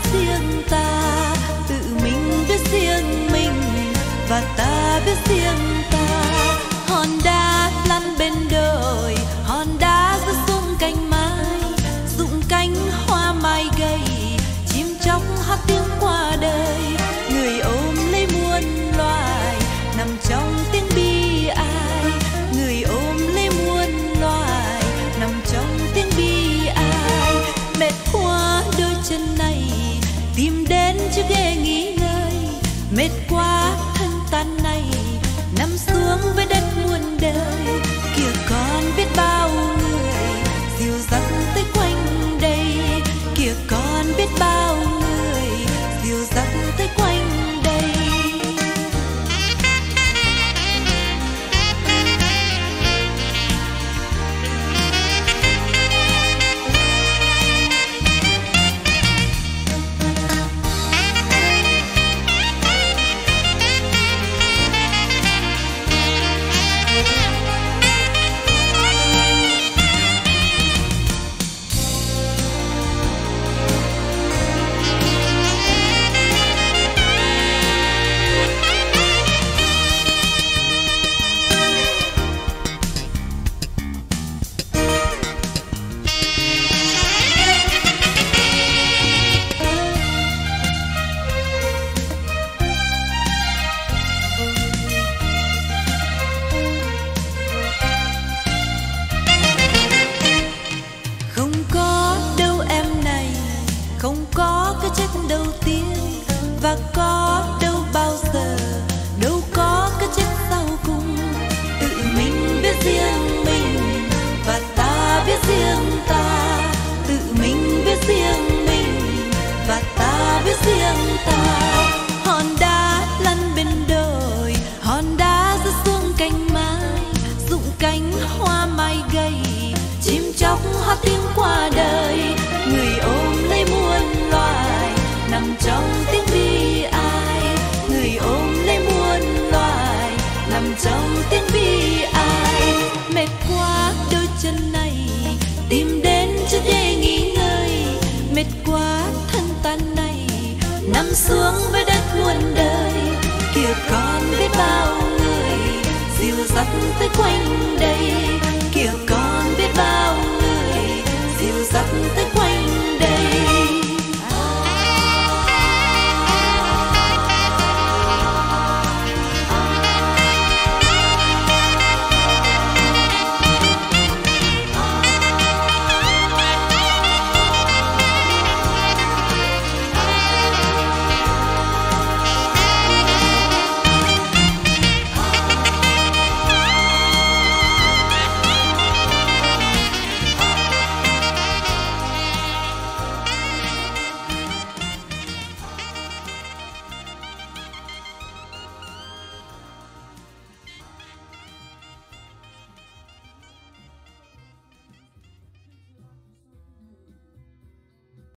biết riêng ta, tự mình biết riêng mình và ta biết riêng ta. Hòn đá lăn bên đời, hòn đá rơi xuống cành mai, rụng cánh hoa mai gầy, chim chóc hát tiếng qua đời. Người ôm lấy muôn loài nằm trong tiếng bi ai, người ôm lấy muôn loài nằm trong tiếng bi ai. Mệt quá đôi chân này tìm đến chiếc ghế nghỉ ngơi, mệt quá thân tan này nằm xuống với đất muôn đời. Kìa còn biết bao người dìu dắt tới quanh đây, kìa còn biết bao người dìu dắt tới quanh đây. Không có cái chết đầu tiên và có đâu bao giờ, đâu có cái chết sau cùng. Tự mình biết riêng mình và ta biết riêng ta, tự mình biết riêng mình và ta biết riêng ta. Hòn đá lăn bên đời, hòn đá rơi xuống cành mai, rụng cánh hoa mai gầy, chim chóc hát tiếng qua đời. Người ôm lấy muôn loài nằm trong tiếng bi ai, người ôm lấy muôn loài nằm trong tiếng bi ai. Mệt quá đôi chân này tìm đến chiếc ghế nghỉ ngơi, mệt quá thân tan này nằm xuống với đất muôn đời. Kìa còn biết bao người dìu dắt tới quanh đây, kìa còn biết bao người dìu dắt tới